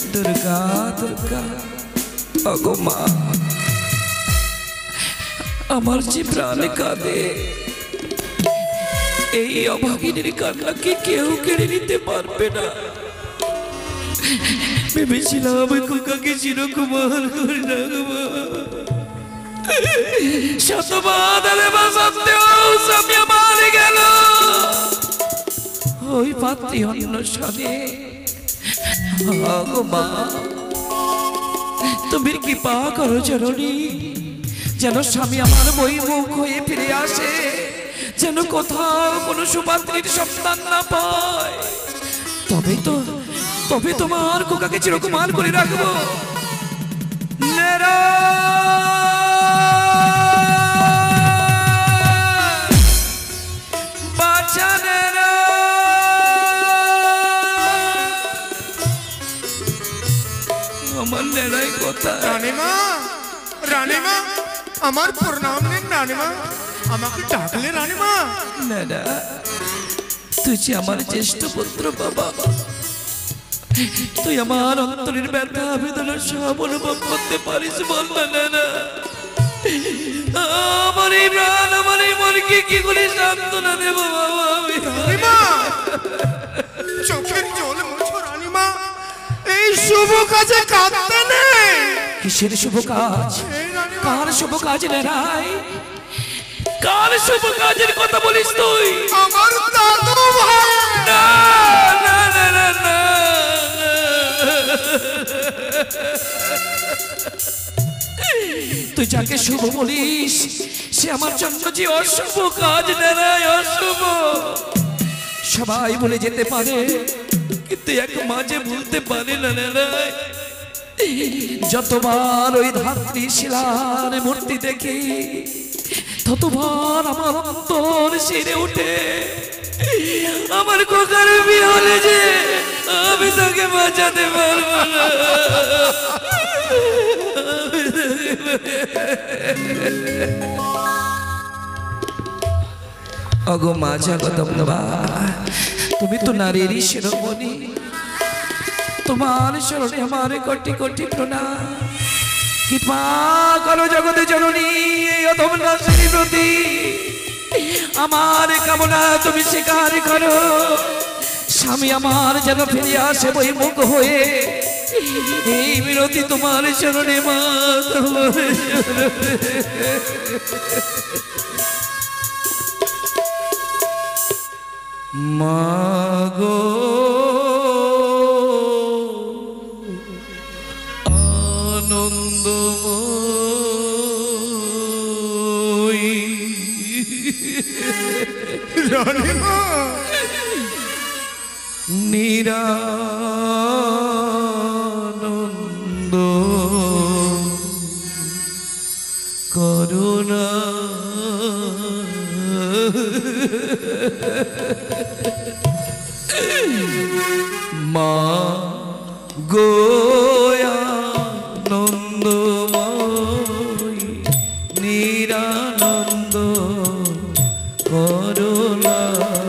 दुर्गा दुर्गा ओगो मा আমার যে প্রাণ কাঁদে এই অভাগিনীর কান্নাকে কেউ কেড়ে নিতে পারবে না। ভেবেছিলাম খোকাকে চিরকুমার করে রাখবো, শতবার দেবা সত্ত্বেও স্বামী আমার গেল ওই পাত্রী অন্বেষণে। ওগো মা তুমি কৃপা করো জননী, যেন স্বামী আমার বৈমুখ হয়ে ফিরে আসে, যেন কোথাও কোনো সুপাত্রীর সন্তান না পায়। তবে তোমার খোকাকে চিরকুমার করে রাখবো। আমার নেড়াই কথা রানীমা, রানীমা আমার প্রণাম নিন রানীমা, আমাকে ডাকলে রানীমা। নেড়া তুই যে আমার জ্যেষ্ঠ পুত্র বাবা, তুই আমার অন্তরের ব্যথা বেদনা সব অনুভব করতে পারিস বল না নেড়া। আমার এই প্রাণ আমার এই মনকে কি করে সান্ত্বনা দেবো বাবা আমি? রানীমা চোখের জল মুছো রানীমা, এই শুভ কাজে কাঁদতে নেই। কিসের শুভ কাজ? কার শুভ কাজ নেড়াই? কার শুভ কাজের কথা বলিস তুই? আমার দাদু ভাই। না না না না না, তুই যাকে শুভ বলিস সে আমার জন্য যে অশুভ কাজ নেড়াই, অশুভ। সবাই বলে যেতে পারে কিন্তু এক মাঝে ভুলতে পারে না নেড়াই। যতবার ওই ধাত্রী শিলার মূর্তি দেখি ততবার আমার অন্তর শিরে উঠে। আমার খোকার বিয়ে হলে যে আমি তোকে বাঁচাতে পারবো না। অগো মা জগদম্বা, তুমি তো নারীরই শিরোমণি, তোমার শরণে আমার কোটি কোটি প্রণাম। কৃপা করো জগতে জননী এই অধম নারীর প্রতি, আমার কামনা তুমি স্বীকার করো। স্বামী আমার যেন ফিরে আসে বৈমুখ হয়ে, এই বিরতি তোমার শরণে মা, তোমার মাগো আনন্দময়ী রানীমা নিরানন্দ করুণা মা গোয়ানন্দময়ী নিরানন্দ করুণা।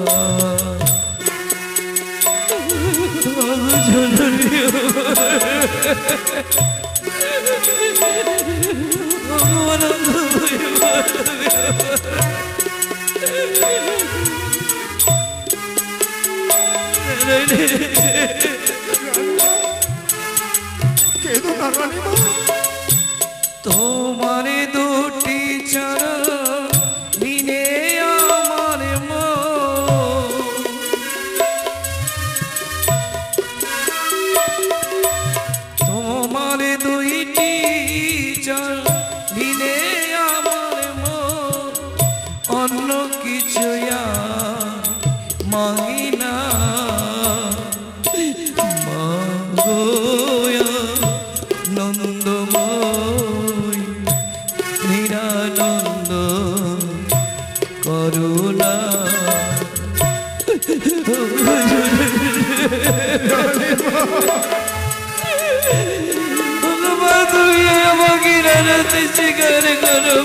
তোমার দুটি চরণ বিনে আমার মন, তোমার দুইটি চরণ বিনে আমার মন, অন্য কিছু মাগি না। নন্দময় নিরানন্দ করুণা। তুমি আমাকে রাতে স্বীকার করো।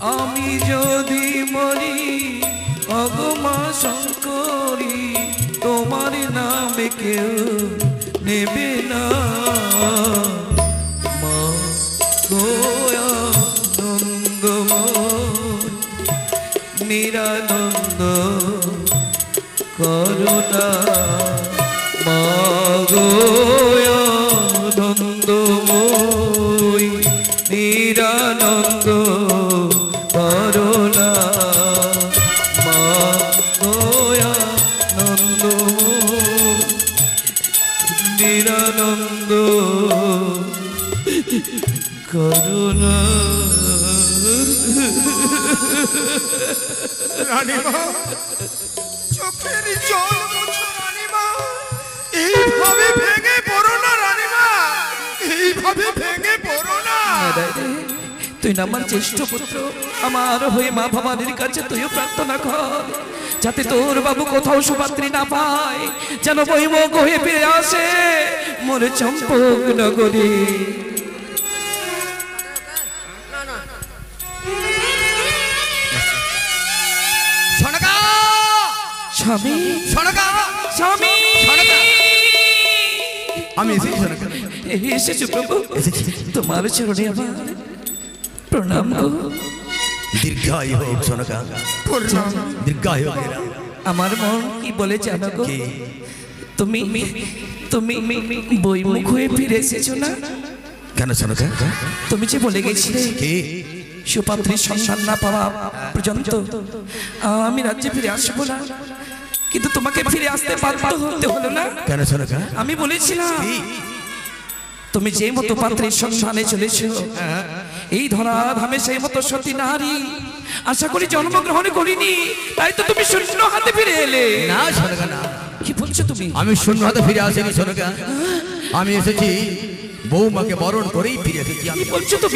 আমি যদি মরি অগমা শঙ্করী তোমার নামে কেউ নেবে না মা গোয়া নন্দমোহন নিরানন্দ করুণা মা গোয়া নন্দময়ী নিরানন্দ করুণা মা গোয়া নন্দময়ী নিরানন্দ করুণা। রানীমা চোখের জল মুছো রানীমা, এইভাবে ভেঙে পড়ো না রানীমা, এইভাবে ভেঙে পড়ো না। তুই না আমার জ্যেষ্ঠ পুত্র, আমার হয়ে মা ভবানীর কাছে তুইও প্রার্থনা কর যাতে তোর বাবু কোথাও সুপাত্রী না পায়, যেন বৈমুখ হয়ে ফিরে আসে মোর চম্পক নগরী। স্বামী স্বামী আমি এসেছি সোনাকা। এসেছো প্রভু, তোমার চরণে আমার প্রণাম গো। দীর্ঘায়ু হোক সোনাকা, দীর্ঘায়ু হোক। আমার মন কি বলে জানো গো, তুমি তুমি বইমুখ হয়ে ফিরে এসেছো না কেন সোনাকা? তুমি যে বলে গেছিলে সুপাত্রীর সন্ধান না পাওয়া পর্যন্ত আমি রাজ্যে ফিরে আসবো না, কিন্তু তোমাকে ফিরে আসতে বাধ্য হতে হলো না কেন সোনাকা? আমি বলেছিলাম তুমি যে মতো পাত্রের সন্ধানে চলেছো এই ধরাধামে সেই মতো সতী নারী আশা করি জন্মগ্রহণ করিনি, তাই তো তুমি শূন্য হাতে ফিরে এলে। না সোনাকা না, কি বলছো তুমি? আমি শূন্য হাতে ফিরে আসিনি সোনাকা, আমি এসেছি বৌমাকে বরণ করেই ফিরে এসেছি। কি বলছো তুমি?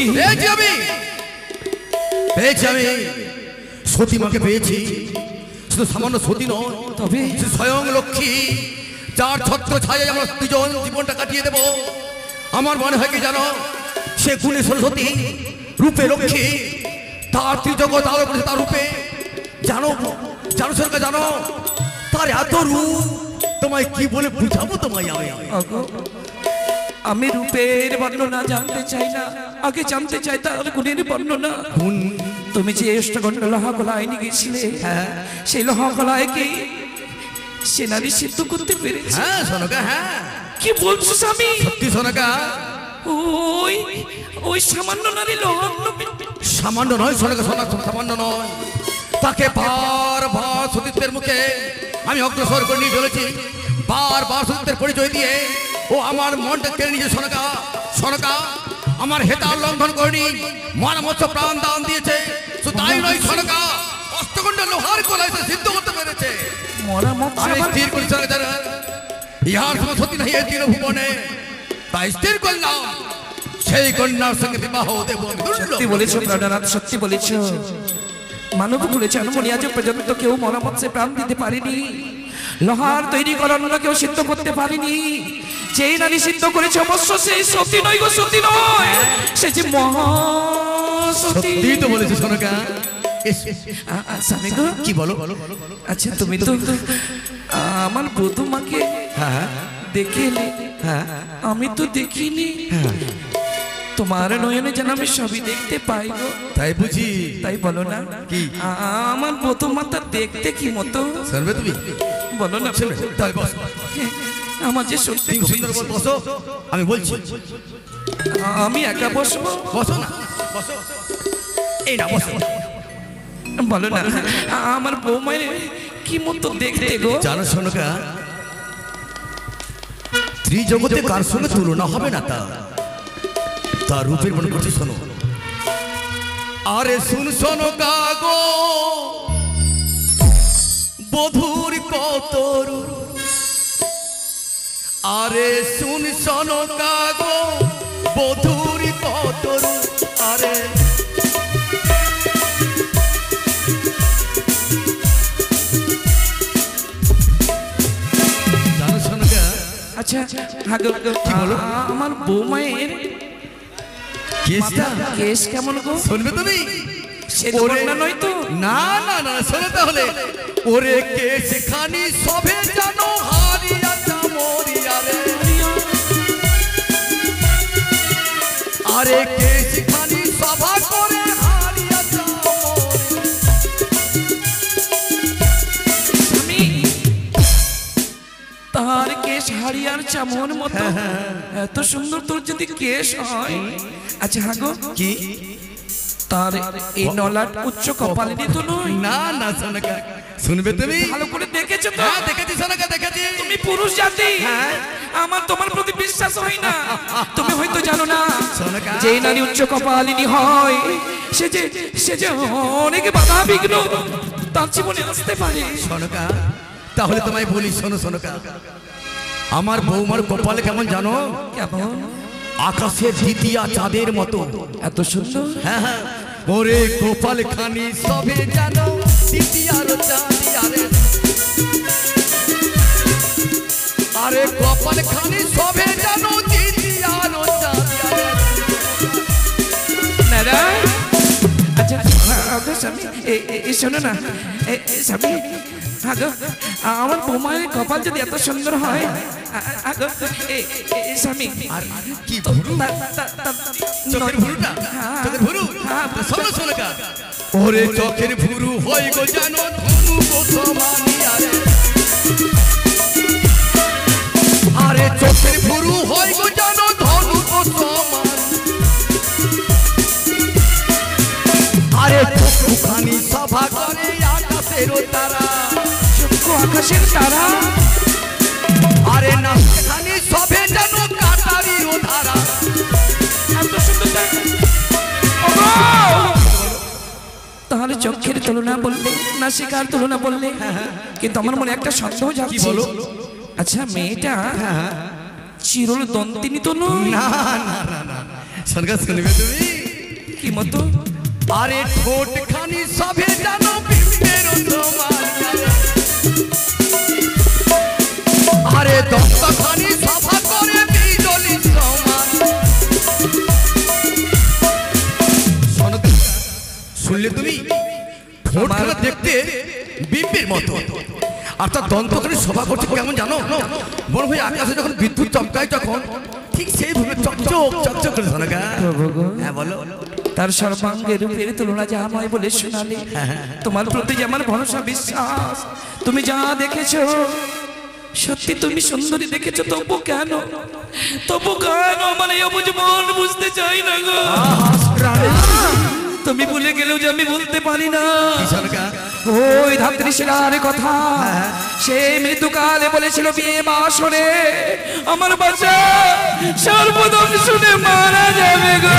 পেয়েছি আমি সতীমাকে পেয়েছি, শুধু সামান্য সতী নয়, তবে সে স্বয়ং লক্ষ্মী, যার ছত্র ছায় আমরা দুজন জীবনটা কাটিয়ে দেব। আমার মনে হয় কি জানো, সে গুণে সরস্বতী, রূপে লক্ষ্মী, তার ত্রিজগৎ আলো করেছে তার রূপে। জানো জানো সরকার জানো, তার এত রূপ তোমায় কি বলে বুঝাবো তোমায় আমি। ওগো, আমি রূপের বর্ণনা জানতে চাই না, আগে জানতে চাই তার গুণের বর্ণনা। তুমি যে অষ্টগণ্ড লোহা গলায় নিয়ে গেছিলে, সেই লোহা গলায় কি সে নারী সিদ্ধ করতে পেরেছে? হ্যাঁ সোনাকা, হ্যাঁ। কি বলছো স্বামী? সত্যি সোনাকা, ওই ওই সামান্য নারী লোহা সামান্য নয় সোনাকা, সামান্য নয়। তাকে বারবার সতীত্বের মুখে আমি অগ্রসর করে নিয়ে চলেছি, বারবার সতীত্বের পরিচয় দিয়ে ও আমার মনটা কেড়ে নিয়েছে সোনাকা। সোনাকা আমার হেতার লঙ্ঘন করেনি, মহামৎস প্রাণ দান দিয়েছে। তো তাই নয় সোনাকা, অষ্টগণ্ড লোহার গলায় সে সিদ্ধ করতে পেরেছে। আমি স্থির করি সোনাকা, ইহার সময় সতী নাই এই তিন ভুবনে, তাই স্থির করলাম সেই কন্যার সঙ্গে বিবাহ দেব। সত্যি বলেছো প্রাণনাথ, সত্যি বলেছো। মানব কুলে জন্মনি আজ পর্যন্ত কেউ মরামৎসে প্রাণ দিতে পারেনি, লোহার তৈরি করানো কেউ সিদ্ধ করতে পারেনি। যেই নারী সিদ্ধ করেছে অবশ্য সেই সতী নয় গো, সতী নয়, সে যে মহাসতী। সত্যি তো বলেছো সোনাকা। স্বামী গো, কি বলো? আচ্ছা তুমি তো আমার বধূমাকে দেখে এলে, আমি তো দেখিনি। তোমার নয়নে যেন আমি সবই দেখতে পাই গো। তাই বুঝি? তাই বলো না কি? আমার বধূমাতা দেখতে কি মতো শুনবে তুমি? বলো না। তাই বস, আমার যে সত্যি তুমি সুন্দর করে বসো, আমি বলছি। আমি একা বসবো? বসো না, বসো। এই না বসো। বলো না আমার বৌমায়ের কি মতো দেখতে গো? জানো সোনাকা, ত্রিজগতে কার সঙ্গে তুলনা হবে না তার রূপের মনে করছি। শোনো, আরে শুন সোনাকা গো, বধুর কত রূপ। আরে শুন সোনাকা গো, বধুর কত রূপ। আরে জানো সোনাকা, আচ্ছা আমার বৌমায়ের কেসটা কেস কেমন গো? শুনবে তুমি? সে তো বন্যা নয় তো? না না না, শোনো তাহলে। ওরে কেশ খানি সবে জানো হারিয়া চামরিয়া রে, আরে কেশ খানি সভা করে হারিয়া চামরিয়া। স্বামী, তার কেশ হারিয়ার চামর মতো এত সুন্দর তোর যদি কেশ হয়, আচ্ছা হাগো কি তার এই নলাট উচ্চ কপালিনী তো নয়? না না সোনাকা, শুনবে তুমি? ভালো করে দেখেছো তো? হ্যাঁ দেখেছি সোনাকা, দেখেছি। তুমি পুরুষ জাতি, আমার তোমার প্রতি বিশ্বাস হয় না। তুমি হয়তো জানো না, সোনাকা, যে নারী উচ্চ কপালিনী হয় সে যে অনেক বাধা বিঘ্ন তার জীবনে আসতে পারে। সোনাকা, তাহলে তোমায় বলি, শোনো সোনাকা, আমার বৌমার কপালে কেমন জানো? কেমন? আকাশের দ্বিতীয় চাঁদের মতো এত সুন্দর। হ্যাঁ হ্যাঁ, ওরে কপাল খানি সবে জানো দ্বিতীয় চাঁদিয়া রে, আরে কপাল খানি সবে জানো দ্বিতীয় চাঁদিয়া রে। নারায়ণ, আচ্ছা আগো স্বামী, শোনো না স্বামী, আগো আমার বৌমায়ের কপাল যদি এত সুন্দর হয়, আগো স্বামী, আর কি ভুরু? চোখের ভুরুটা? হ্যাঁ। চোখের ভুরু? হ্যাঁ। শোনো সোনাকা, ওরে চোখের ভুরু হয় গো জানো ধনু গোসমানিয়া রে, আরে চোখের ভুরু হয় গো জানো ধনু গোসমান, আরে চক্ষুখানি সভা করে আকাশের তারা, চক্ষু আকাশের তারা, আরে নাচখানি সবে জানো কাটারির ধারা। এত সুন্দর ওগো! তাহলে চোখের তুলনা বললে না শিকার তুলনা বললে, কিন্তু আমার মনে একটা সন্দেহ কি যাচ্ছে। বলো? আচ্ছা মেয়েটা চিরল দন্তিনী তো নয়? না না না না, সরকার শুনবে তুমি? কি মতো? আরে ঠোঁট খানি সবে জানো বিম্বের তোমারিয়া রে, আরে দন্ত খানি সভা করে বিজলি সমান। শোনো তো, শুনলে তুমি? ঠোঁট খানা দেখতে বিম্বের মতো, আর তার দন্তখানি সভা করছে কেমন জানো? মনে হয় আকাশে যখন বিদ্যুৎ চমকায় তখন ঠিক সেইভাবে চকচক চকচক করে। সোনাকা, হ্যাঁ বলো। তার সর্বাঙ্গের রূপের তুলনা যা আমায় বলে শোনালে, তোমার প্রতি যে আমার ভরসা বিশ্বাস, তুমি যা দেখেছো সত্যি তুমি সুন্দরী দেখেছো, তবু কেন মানে অবুঝ মন বুঝতে চাই না গো। তুমি ভুলে গেলেও যে আমি বলতে পারি না সোনাকা, ওই ধাত্রী শিলার কথা। সে মৃত্যুকালে বলেছিল বিয়ে বাসরে আমার বাচ্চা সর্বদম শুনে মারা যাবে গো।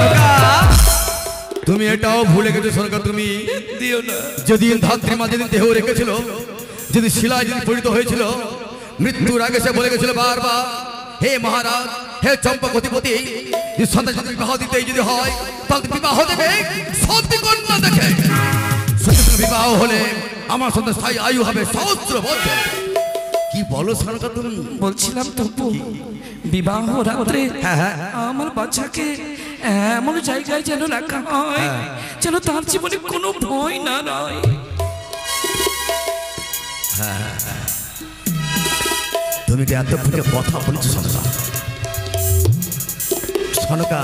তুমি এটাও ভুলে গেছো সরকার, তুমি দিও না। যেদিন ধাত্রী মা যেদিন দেহ রেখেছিল, যেদিন শিলায় যেদিন পরিণত হয়েছিল, মৃত্যুর আগে সে বলে গেছিল বারবার, হে মহারাজ, হে চম্পক অধিপতি, যে সন্তান যদি বিবাহ দিতেই যদি হয় তাহলে বিবাহ দেবে সত্যি কন্যা দেখে। সত্যি বিবাহ হলে আমার সন্তান স্থায়ী আয়ু হবে সহস্র বছর। কি বলো সরকার তুমি? বলছিলাম তবু বিবাহ রাত্রে আমার বাচ্চাকে এমন জায়গায় যেন রাখা হয় যেন তার জীবনে কোনো ভয় না রয়। তুমি কি এত ফুটে কথা বলছো সনকা? সনকা,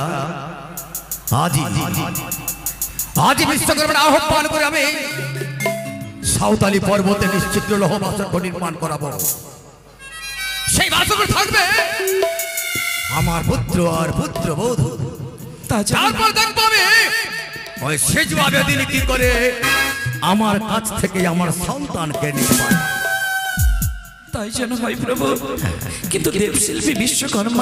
আজই বিশ্বকর্মার আহ্বান করে আমি সাঁওতালি পর্বতে নিশ্চিত লৌহ বাসন নির্মাণ করাবো। সেই বাসন থাকবে আমার পুত্র আর পুত্র বধূ। তারপর দেখবো আমি ওই সেজুয়া বেদিনী কি করে আমার কাছ থেকে আমার সন্তানকে নিতে পারে। তাই যেন হয় প্রভু। কিন্তু দেবশিল্পী বিশ্বকর্মা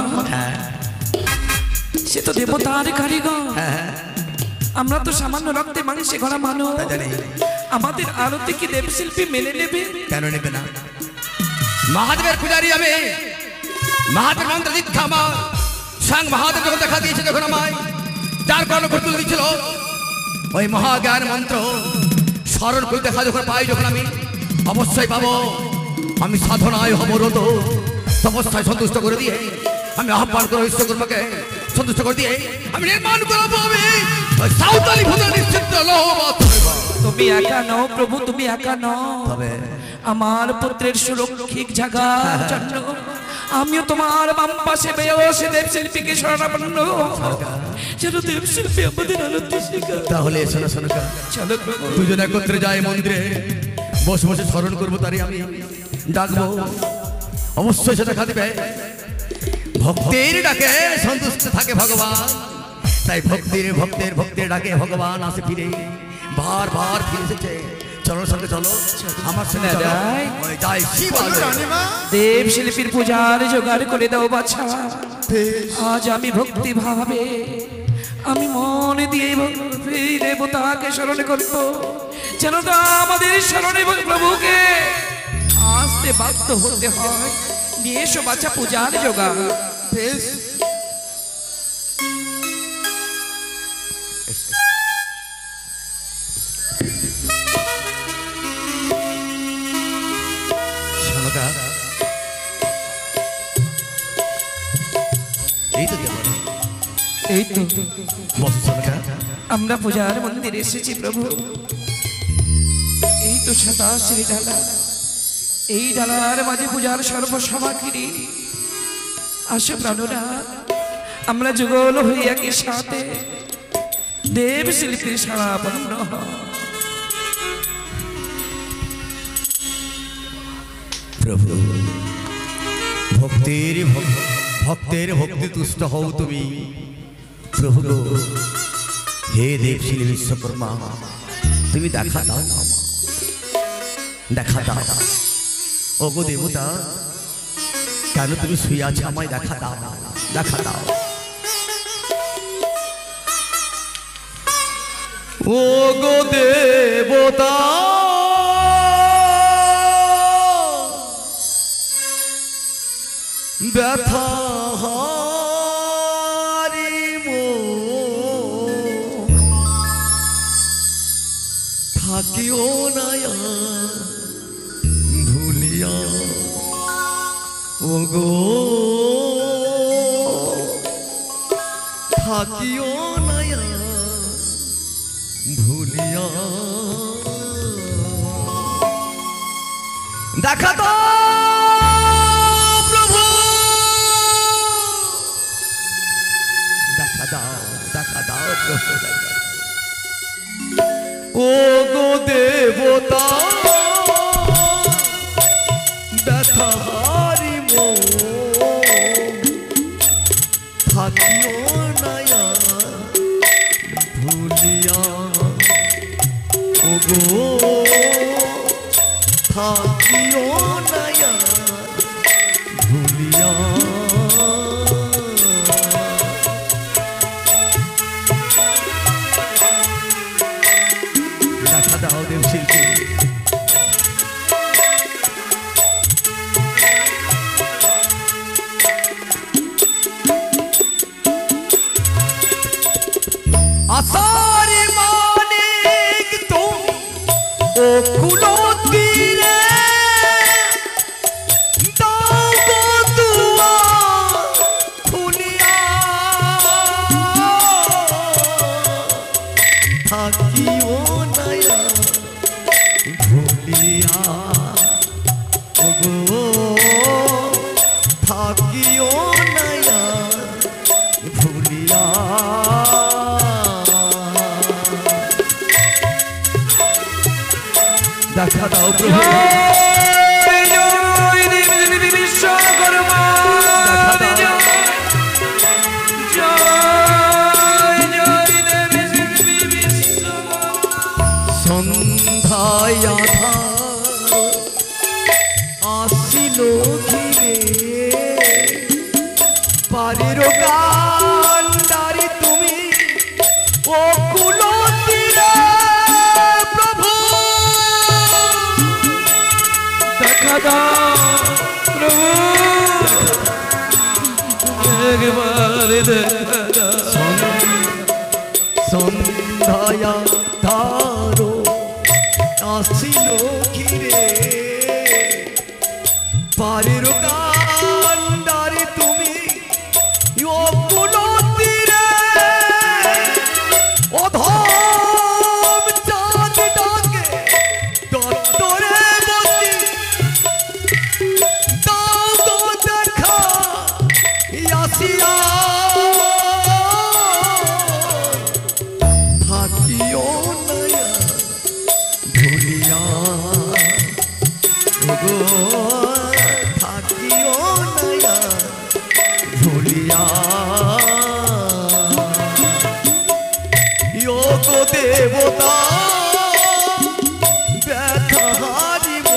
সে তো দেবতার কারিগর, আমরা তো সামান্য রক্তে মাংসে গড়া মানুষ। আমাদের আরতি কি দেবশিল্পী মেনে নেবে? কেন নেবে না? মহাদেবের পূজারী আমি, মহাদেব মন্ত্র দীক্ষা আমার সাং মহাদেব যখন দেখা দিয়েছে, যখন আমায় যার কারণে ঘটতে দিয়েছিল ওই মহাজ্ঞান মন্ত্র স্মরণ করে দেখা যখন পাই, যখন আমি অবশ্যই পাবো। আমি সাধনায় হব রত, তপস্যায় সন্তুষ্ট করে দিয়ে আমি আহ্বান করবো বিশ্বকর্মাকে, সন্তুষ্ট করে দিয়ে আমি নির্মাণ করবো আমি ওই সাঁওতালি ভূতের নিশ্চিত লোহবাদ। তুমি একা নও প্রভু, তুমি একা নও। তবে আমার পুত্রের সুরক্ষিত জাগার জন্য আমিও তোমার বাম পাশে বসে দেব শিল্পীকে শরণাপন্ন যেন দেব শিল্পী আমাদের আনন্দ শিখা। তাহলে শোনো শোনো চলো প্রভু, দুজন একত্রে যাই মন্দিরে, বসে বসে স্মরণ করবো, তারই আমি ডাকবো, অবশ্যই সেটা খাদিবে। ভক্তের ডাকে সন্তুষ্ট থাকে ভগবান, তাই ভক্তের ডাকে ভগবান আসে ফিরে, বারবার ফিরে এসেছে। চলো সঙ্গে চলো, আমার সঙ্গে চলো। ওই যাই শিব আলো। রানীমা দেব শিল্পীর পূজার জোগাড় করে দাও বাছা। আজ আমি ভক্তি ভাবে আমি মন দিয়ে দেবতাকে স্মরণ করব, যেন তা আমাদের স্মরণে প্রভুকে আসতে বাধ্য হতে হয়। নিয়ে এসো বাচ্চা পূজার জোগাড়। বেশ শোনোকা, এই তো দেবো, এই তো বসো শোনোকা। আমরা পূজার মন্দিরে এসেছি প্রভু। এই তো সাদা শ্রী ডালা, এই ডালার মাঝে পূজার সর্বসামগ্রী। আসো প্রাণরা, আমরা যুগল হইয়া কি সাথে দেব শিল্পীর সারাপন্ন। প্রভু ভক্তের ভক্তি তুষ্ট হও তুমি প্রভু গো। হে দেবশিলী বিশ্বকর্মা, তুমি দেখা দাও, দেখা দাও। ও গো দেবতা, কেন তুমি শুয়ে আছো, আমায় দেখা দাও, দেখা দাও। ও গো দেবতা, ব্যথা হারি থাকিও না ভুলিয়া, ও গো থাকিও না ভুলিয়া। দেখা দাও প্রভু, দেখা দাও, দেখা দাও প্রভু। ও গো দেবতা, ব্যথা হারি থাকিও না ভুলিয়া, ও গো থাকিও না ভুলিয়া। দেখা দাও দেব শিল্পী, আসারি মানিক তুমি ও কুলতীরে দাও গো দুয়ার খুলিয়া, থাকিও না ভুলিয়া, ও গো থাকিও না ভুলিয়া। দেখা দাও প্রভু, জয় দেব শিল্পী বিশ্বকর্মা, দেখা দাও। জয় জয় দেব শিল্পী বিশ্বকর্মা। সন্ধ্যায় আধার আসিল ঘিরে, পারের কান্ডারি তুমি ও কুলতীরে প্রভু। দেখা দাও প্রভু, একবার দেখা দাও। সন্ধ্যায় ধারো আসিল ঘিরে, পারের কান্ডারি তুমি ও কুলতী দেবতা ব্যথা হারিব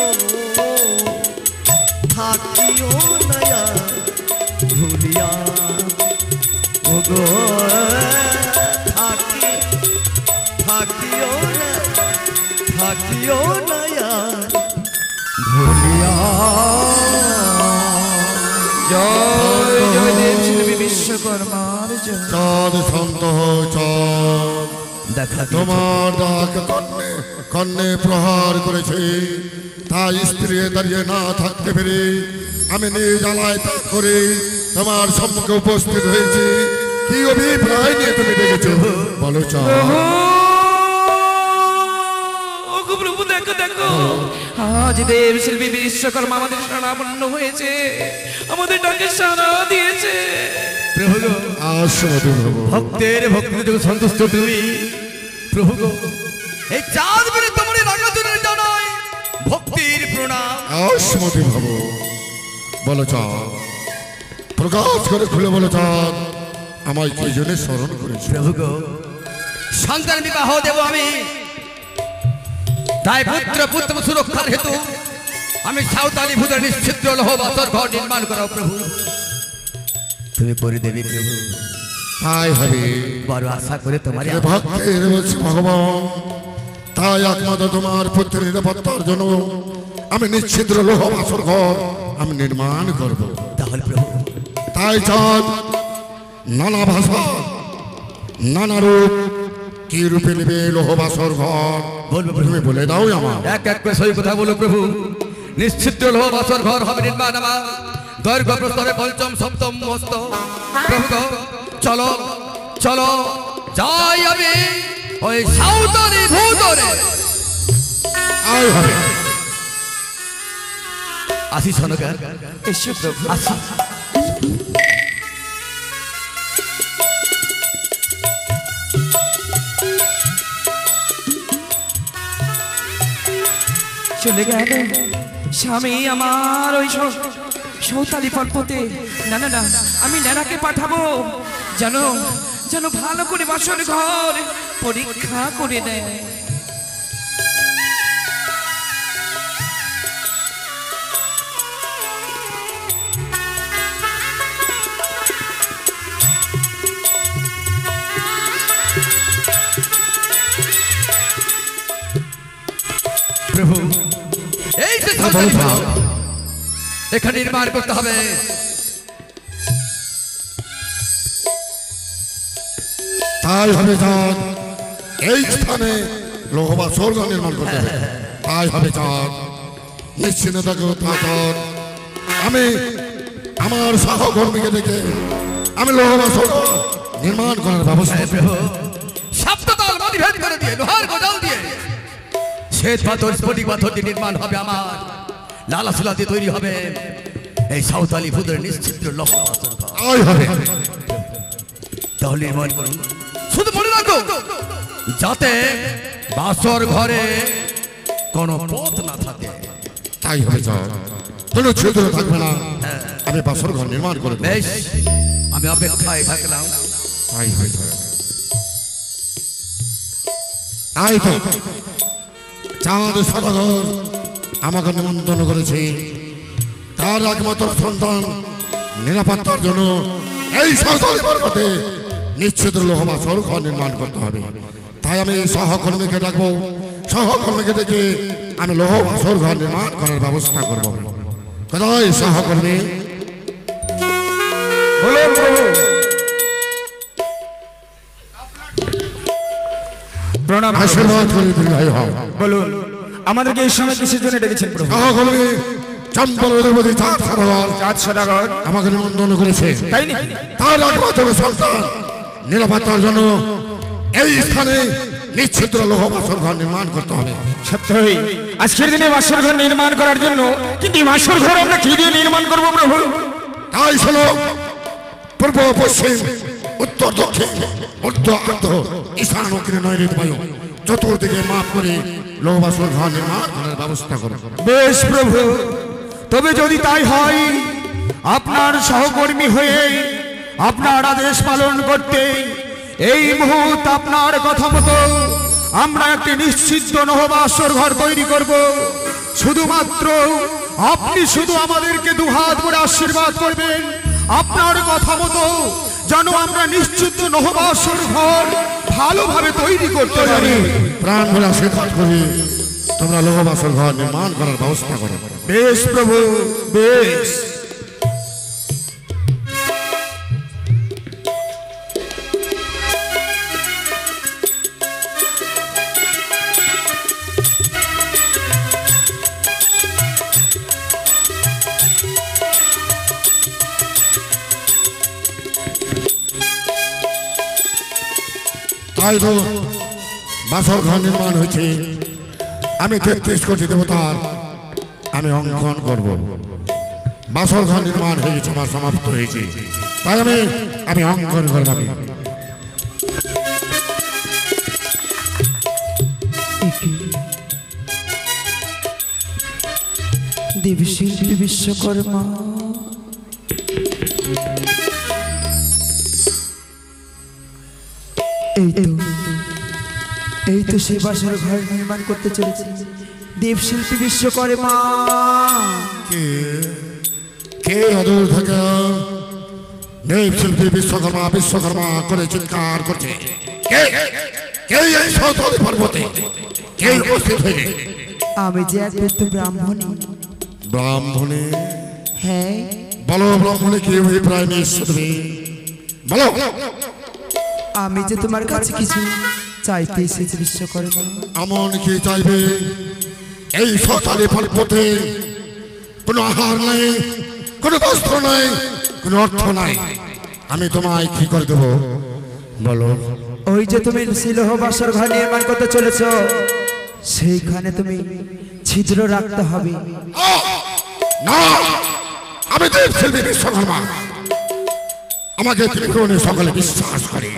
থাকিও নয়া ভুলিয়া ওগো থাকিও নয়া ভুলিয়া জয় জয় দেব শিল্পী বিশ্বকর্মার জয়। চাঁদ শান্ত হয় চাঁদ, দেখা তোমার ডাক কন্যে প্রহার করেছে, তাই স্ত্রী দাঁড়িয়ে না থাকতে পেরে আমি নিজ আলায় ত্যাগ করে তোমার সম্মুখে উপস্থিত হয়েছি। কি অভিপ্রায় নিয়ে তুমি দেখেছো বলো চাঁদ? ওগো প্রভু দেখো দেখো, আজ দেব শিল্পী বিশ্বকর্মা আমাদের শরণাপন্ন হয়েছে, আমাদের ডাকে সাড়া দিয়েছে। প্রভু গো, আশীর্বাদ হবো। ভক্তের ভক্তিতে যখন সন্তুষ্ট তুমি, প্রভু গো, এই চাঁদ বেড়ে তোমার রাজনের জানাই ভক্তির প্রণাম। আশীর্বাদ হবো। বলো চাঁদ, প্রকাশ করে খুলে বলো চাঁদ, আমায় কি জন্য স্মরণ করেছে? প্রভু গো, সন্তান বিবাহ দেব আমি, তাই পুত্র সুরক্ষার হেতু আমি সাঁওতালি ভূতের নিশ্চিদ্র লৌহ বাসর ঘর নির্মাণ করাও প্রভু। তুমি করে দেবী প্রভু, তাই হবে। বড় আশা করে তোমার ভক্তের বলছি ভগবান, তাই একমাত্র তোমার পুত্রের নিরাপত্তার জন্য আমি নিশ্চিদ্র লৌহ বাসর ঘর আমি নির্মাণ করব। তাহলে প্রভু তাই চাঁদ নানা ভাষা নানা রূপ কি রূপে নেবে লৌহ বাসর ঘর বলবো তুমি বলে দাও আমার। এক এক করে সই কথা বলো প্রভু। নিশ্চিদ্র লৌহ বাসর ঘর হবে নির্মাণ আমার, দৈর্ঘ্য প্রস্তরে পঞ্চম সপ্তম মস্ত। প্রভু গো, চলো চলো যাই আমি ওই সাঁওতালি ভূতরে। আয় হবে। আসি সনকা, এসো প্রভু। আসি। চলে গেল স্বামী আমার ওই সৌতালি পর্বতে। না না না, আমি নানাকে পাঠাবো যেন যেন ভালো করে বাসর ঘর পরীক্ষা করে নেয়। প্রভু এই যে সাঁওতালি ভূত, এখানে নির্মাণ করতে হবে। তাই হবে চাঁদ এই স্থানে লৌহ বাসর ঘর নির্মাণ করতে হবে। তাই হবে চাঁদ, নিশ্চিন্ত থাকো চাঁদ। আমি আমার সহকর্মীকে দেখে আমি লৌহ বাসর ঘর নির্মাণ করার ব্যবস্থা করব। প্রভু সপ্ততল মণিভেদ করে দিয়ে লোহার গোদাল দিয়ে শ্বেত পাথর স্ফটিক পাথর দিয়ে নির্মাণ হবে আমার, লালা শিলা দিয়ে তৈরি হবে এই সাঁওতালি ভূতের নিশ্চিদ্র লৌহ বাসর ঘর। তাই হবে। তাহলে নির্মাণ করুন। শুধু মনে রাখো যাতে বাসর ঘরে কোনো পথ না থাকে। তাই হবে চাঁদ, কোনো ছিদ্র থাকবে না। আমি বাসর ঘর নির্মাণ করে দেব। বেশ, আমি অপেক্ষায় থাকলাম। তাই হবে চাঁদ। তাই তো চাঁদ সদাগর আমাকে নিমন্ত্রণ করেছে, তার একমাত্র সন্তান নিরাপত্তার জন্য এই সাঁওতালি পর্বতে নিশ্চিত লৌহ বাসর ঘর নির্মাণ করতে হবে। তাই আমি সহকর্মীকে ডাকবো, সহকর্মীকে ডেকে আমি লৌহ বাসর ঘর নির্মাণ করার ব্যবস্থা করব। কোথায় সহকর্মী? বলুন প্রভু। প্রণাম। আশীর্বাদ করে দীর্ঘায়ু হও। বলুন আমাদেরকে এই সময় কিসের জন্য ডেকেছেন প্রভু? সহকর্মী চম্পল অধিপতি চাঁদ সদাগর চাঁদ সদাগর আমাকে নিমন্ত্রণ করেছে। তাই নাকি? তার একমাত্র সন্তান নিরাপত্তার জন্য এই স্থানে নিশ্চিদ্র লৌহ বাসর ঘর নির্মাণ করতে হবে। সত্যই আজকের দিনে বাসর ঘর নির্মাণ করার জন্য, কিন্তু এই বাসর ঘর আমরা কি দিয়ে নির্মাণ করবো প্রভু? তাই শোনো, পূর্ব পশ্চিম উত্তর দক্ষিণ মধ্য আর্ধ ঈশান দক্ষিণে নৈঋত বায়ু চতুর্দিকে মাপ করে লৌহ বাসর ঘর নির্মাণ করার ব্যবস্থা করো। বেশ প্রভু, তবে যদি তাই হয় আপনার সহকর্মী হয়ে আপনার আদেশ পালন করতে এই মুহূর্তে আপনার কথা মতো আমরা একটি নিশ্চিত নহবাসর ঘর তৈরি করব। শুধুমাত্র আপনি শুধু আমাদেরকে দুহাত ভরে আশীর্বাদ করবেন, আপনার কথা মতো যেন আমরা নিশ্চিত নহবাসর ঘর ভালোভাবে তৈরি করতে পারি। প্রাণ ভরে আশীর্বাদ করি, তোমরা নহবাসর ঘর নির্মাণ করার ব্যবস্থা করো। বেশ প্রভু, বেশ। তাই তো বাসর ঘর নির্মাণ হয়েছে। আমি 33 কোটি দেবতার আমি অঙ্কন করব। বাসর ঘর নির্মাণ হয়ে গেছে, আমার সমাপ্ত হয়েছে, তাই আমি অঙ্কন করব। দেবশিল্পী বিশ্বকর্মা, এই তো সেই বাসর ঘর নির্মাণ করতে চলেছে দেবশিল্পী বিশ্বকর্মা। কে অদূর থেকে দেবশিল্পী বিশ্বকর্মা বিশ্বকর্মা করে চিৎকার করছে? কে কে এই সৌতলী পর্বতে কে উপস্থিত হয়ে? আমি যে এক বৃদ্ধ ব্রাহ্মণী। ব্রাহ্মণী? হ্যাঁ। বলো ব্রাহ্মণী কি অভিপ্রায় নিয়ে এসছো তুমি? বলো। আমি যে তোমার কাছে কিছু চাইতে এসেছি বিশ্বকর্মা। এমন কি চাইবে? এই সৌতলী পর্বতে কোনো আহার নাই, কোনো বস্ত্র নাই, কোনো অর্থ নাই, আমি তোমায় কি করে দেবো বলো? ওই যে তুমি শিলহ বাসর ঘর নির্মাণ করতে চলেছ, সেইখানে তুমি ছিদ্র রাখতে হবে। না, আমি দেবশিল্পী বিশ্বকর্মা, আমাকে ত্রিকোণে সকলে বিশ্বাস করে।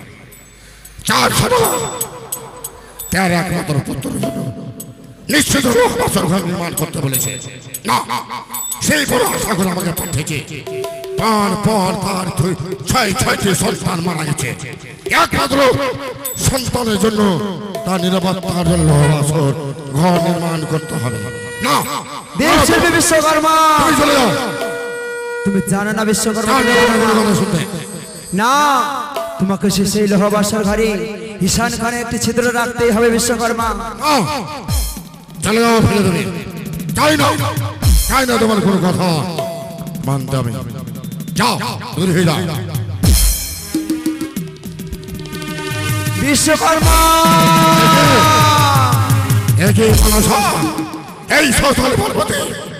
4 একমাত্র পুত্র নিশ্চিত বাসর ঘর নির্মাণ করতে বলেছে। না, সেই বড় আশা করে আমাকে পাঠিয়েছে। পর তার 6টি সন্তান মারা গেছে। একমাত্র সন্তানের জন্য তার নিরাপত্তার জন্য বাসর ঘর নির্মাণ করতে হবে। না, দেবশিল্পী বিশ্বকর্মা, তুমি চলে যাও। তুমি জানো না বিশ্বকর্মা? শুনতে না, তোমাকে সেই লৌহ বাসর ঘরে ঈশান খানে একটি ছিদ্র রাখতেই হবে বিশ্বকর্মা। চলে যাও, ফেলে দেবে। চাই না তোমার কোনো কথা মানতে হবে। যাও, দূর হয়ে যাও। বিশ্বকর্মা, এই সৌতলী পর্বতে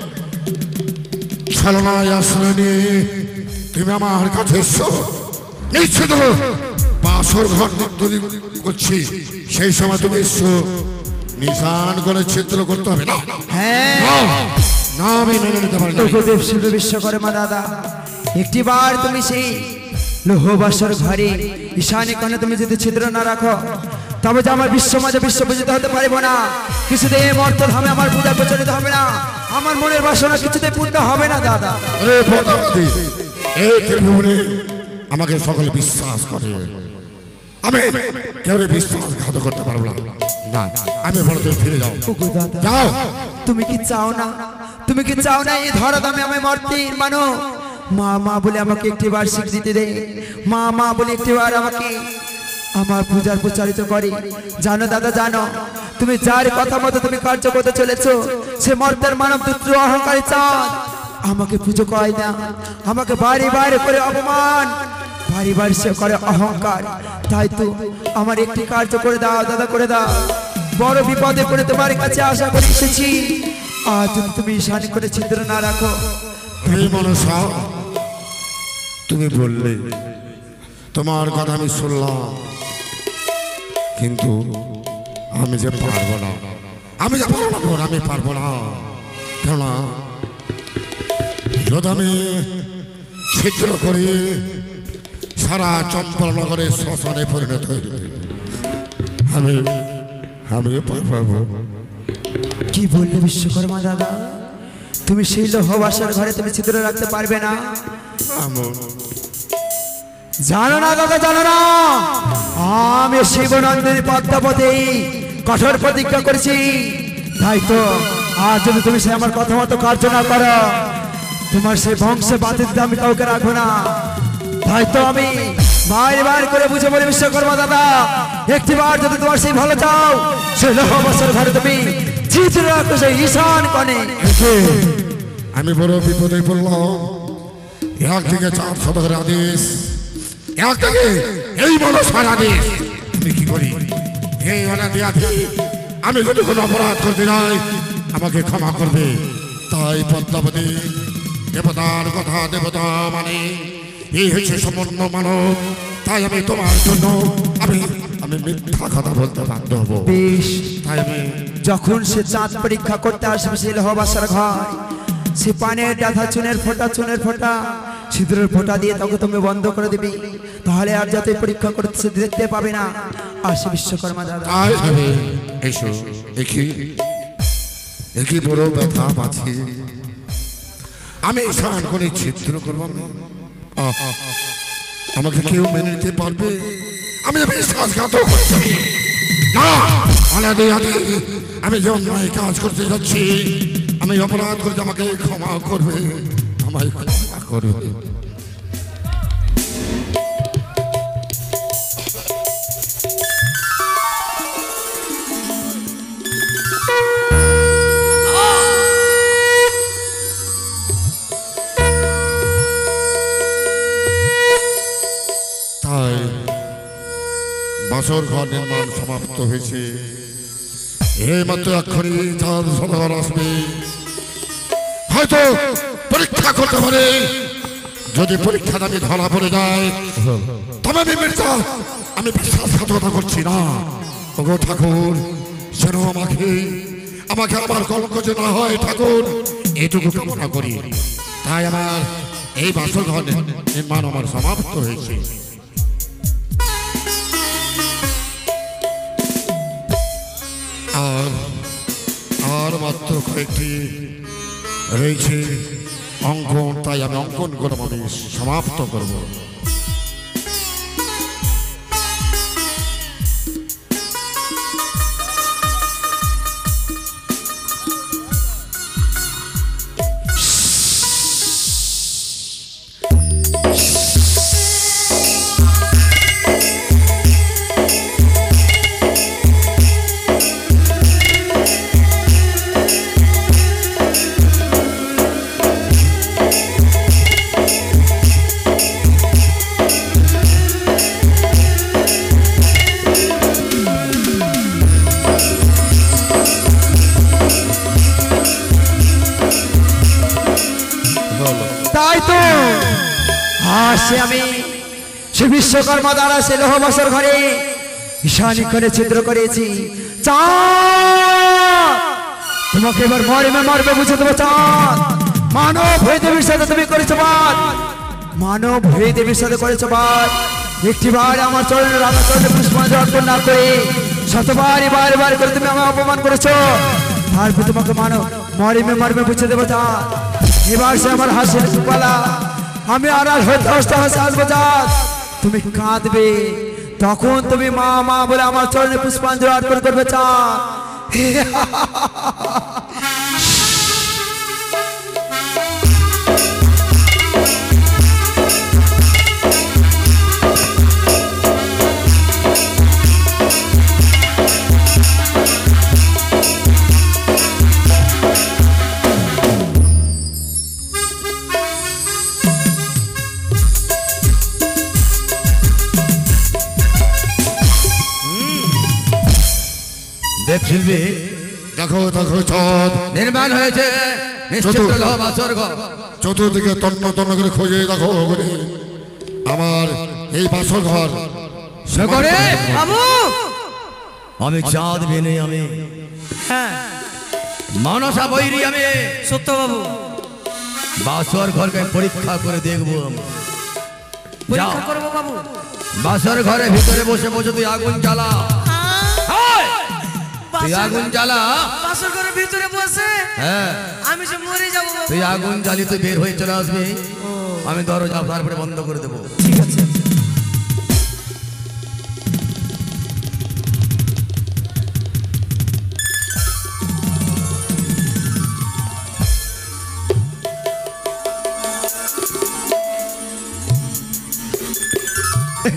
ছলনায় আশ্রয় নিয়ে তুমি আমার কাছে এসছো। নিশ্চিত বাসর ঘর তৈরি করছি, সেই সময় তুমি এসছো নিশান করে ছিদ্র করতে হবে। না, হ্যাঁ, না, আমি মেনে নিতে পারি না। দেবশিল্পী বিশ্বকর্মা দাদা, একটিবার তুমি সেই লৌহ বাসর ঘরে ঈশানে কোণে তুমি যদি ছিদ্র না রাখো, তবে যে আমার বিশ্বমাজে বিশ্বপূজিত হতে পারবো না। কিছুতেই এই মর্তধামে আমার পূজা প্রচলিত হবে না, আমার মনের বাসনা কিছুতেই পূর্ণ হবে না দাদা। আরে পদ্মাবতী, এই ত্রিভুবনে আমাকে সকলে বিশ্বাস করে, আমি কেউ বিশ্বাসঘাত করতে পারবো না। না, আমি বলতে ফিরে যাও। ওগো দাদা, যাও। তুমি কি চাও না? তুমি কি চাও না এই ধরাধামে আমি মর্তির মানো? মা বলে আমাকে একটিবার স্বীকৃতি দে, মা বলে একটিবার আমাকে আমার পূজার প্রচারিত করে। জানো দাদা, জানো তুমি যার কথা মতো তুমি কার্য করতে চলেছো, সে মর্তের মানব পুত্র অহংকারী চাঁদ আমাকে পুজো করায় না, আমাকে বাড়ি করে অপমান, বাড়ি সে করে অহংকার। তাই তো আমার একটি কার্য করে দাও দাদা, করে দাও। বড় বিপদে পড়ে তোমার কাছে আশা করে এসেছি, আর যদি তুমি ঈশান করে ছিদ্র না রাখো। হে মনসা, তুমি বললে, তোমার কথা আমি শুনলাম, কিন্তু আমি যে পারবো না, আমি পারবো না। কেননা যদি আমি ছিদ্র করে সারা চম্পলনগরে শ্মশানে পরিণত হয়ে যাবে, আমি পারবো। কি বললে বিশ্বকর্মা দাদা? তুমি সেই লৌহ বাসর ঘরে তুমি ছিদ্র রাখতে পারবে না? জানো না দাদা, জানো না, আমি শিবনন্দিনী পদ্মাবতী কঠোর প্রতিজ্ঞা করেছি। তাই তো আর যদি তুমি সে আমার কথা মতো কার্য না করো, তোমার সেই বংশে বাতিল আমি কাউকে রাখবো না। তাই তো আমি বার করে বুঝে বলে বিশ্বকর্মা দাদা, একটিবার যদি তোমার সেই ভালো চাও, সে লৌহ বছর ঘরে তুমি চিত্র রাখো সেই ঈশান কনে। আমি বড় বিপদে পড়লাম। একদিকে 4 শতকের আদেশ, একদিকে এই মনসার আদেশ। আমি কি করি? এই অনাদি আমি যদি কোনো অপরাধ করতে যাই, আমাকে ক্ষমা করবে। তাই পদ্মাবতী দেবতার কথা দেবতা মানে এই হচ্ছে সম্পূর্ণ মানব। তাই আমি তোমার জন্য আমি আমি মিথ্যা কথা বলতে বাধ্য হবো। বেশ, তাই আমি যখন সে চাঁদ পরীক্ষা করতে আসবে সেই লহবাসার ঘর, সে পানের ডাথা চুনের ফোঁটা সিঁদুরের ফোঁটা দিয়ে তোকে তুমি বন্ধ করে দিবি। তাহলে আর যাতে পরীক্ষা করতে সে দেখতে পাবে না। আর সে বিশ্বকর্মা দাদা, তাই হবে। এসো, একই বড় ব্যথা পাচ্ছি। আমি স্নান করে ছিদ্র করবো না। আমাকে কেউ মেনে নিতে পারবে? আমি বিশ্বাসঘাতক করছি না। আমি যে অন্যায় কাজ করতে যাচ্ছি, আমি অপরাধ করতে, আমাকে ক্ষমা করবে, আমায় ক্ষমা করবে। তাই বাসর ঘর নির্মাণ সমাপ্ত হয়েছে। এই মাত্র এক্ষুনি 4 সদাগর আসবে, হয়তো পরীক্ষা করতে পারে। যদি পরীক্ষাটা আমি ধরা পড়ে যায়, তবে আমি বিশ্বাসঘাতকতা করছি না। ওগো ঠাকুর, যেন আমাকে আমার কলঙ্ক যে না হয় ঠাকুর, এটুকু কামনা করি। তাই আমার এই বাসর ঘর নির্মাণ আমার সমাপ্ত হয়েছে। আর মাত্র কয়েকটি রয়েছে অঙ্কন, তাই আমি অঙ্কন করে আমি সমাপ্ত করব। তাই তো আসে আমি সে বিশ্বকর্মা দ্বারা সে লৌহবাসর ঘরে ঈশানী করে ছিদ্র করেছি। চাঁদ, তোমাকে এবার মরবে বুঝে দেবো। চাঁদ, মানব হয়ে দেবীর সাথে তুমি করেছো বাদ, মানব হয়ে দেবীর সাথে করেছো বাদ। একটিবার আমার চরণে রাধা চরণে পুষ্পাঞ্জলি অর্পণ না করে শতবার বার করে তুমি আমাকে অপমান করেছো। তারপর তোমাকে মরবে বুঝে দেবো। চাঁদ, এবার সে আমার হাসির সুপালা, আমি আর হস্তে আসবো। চাঁদ, তুমি কাঁদবে, তখন তুমি মা বলে আমার চরণে পুষ্পাঞ্জলি অর্পণ করবে। চাঁদ, দেখছিলবি, দেখো চাঁদ নির্মাণ হয়েছে নিশ্চিত লৌহবাসর ঘর। চতুর্দিকে তন্ন করে খোঁজে দেখো করে আমার এই বাসর ঘর। সে করে বাবু, আমি চাঁদ বেনে, আমি হ্যাঁ মনসা বৈরি, আমি সত্য বাবু, বাসর ঘরকে পরীক্ষা করে দেখবো। পরীক্ষা করবো বাবু। বাসর ঘরে ভিতরে বসে তুই আগুন জ্বালা, তুই আগুন জ্বালা। বাসর ঘরের ভিতরে বসে হ্যাঁ, আমি যে মরে যাবো বাবু। তুই আগুন জ্বালি, তুই বের হয়ে চলে আসবি। আমি দরজা তারপরে বন্ধ করে দেবো। ঠিক আছে।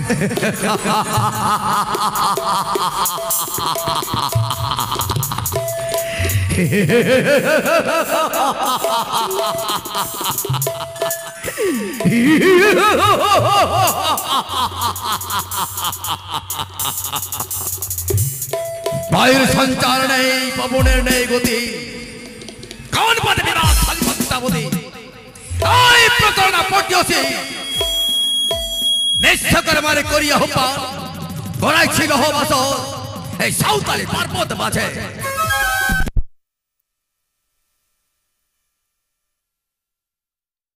বায়ুর সঞ্চার নেই, পবনের নেই গতি, কখন পথে বিরাট খালিপত্তাবতী এই প্রতারণা পটিয়েছি নিঃস্বকর মারে করিয়া হোপা গড়াই ছিল হবাস এই সাঁওতালি পার্বত মাঝে